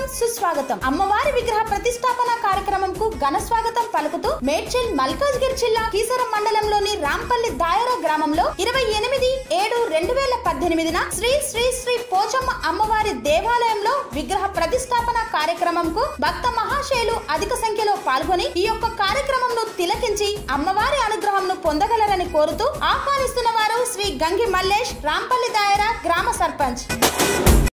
సుస్వాగతం. అమ్మవారి విగ్రహ ప్రతిష్టాపన కార్యక్రమంకు ఘన స్వాగతం పలుకుతూ మేడ్చల్ మల్కాజ్గిరి జిల్లా కీసరం మండలంలోని రాంపల్లి దాయరా గ్రామంలో 28/7/2018 శ్రీ శ్రీ శ్రీ పోచమ్మ అమ్మవారి దేవాలయంలో విగ్రహ ప్రతిష్టాపన కార్యక్రమంకు భక్త మహాశయులు అధిక సంఖ్యలో పాల్గొని ఈ యొక్క కార్యక్రమంను తిలకించి అమ్మవారి అనుగ్రహంను పొందగలరని కోరుతూ ఆహ్వానిస్తున్న వారు శ్రీ గంగి మల్లేష్, రాంపల్లి దాయరా గ్రామ సర్పంచ్.